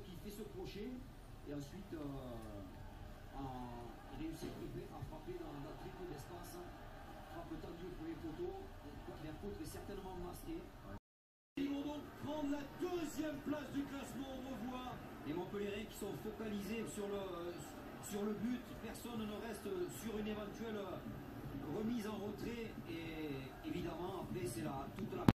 qui fait ce crochet et ensuite réussit à frapper dans la triple d'espace. Frappe tendue pour les poteaux. L'apôtre est certainement masqué. Ils vont donc prendre la deuxième place du classement, on revoit. Les Montpellierins qui sont focalisés sur le but. Personne ne reste sur une éventuelle remise en retrait. Et évidemment, après, c'est toute la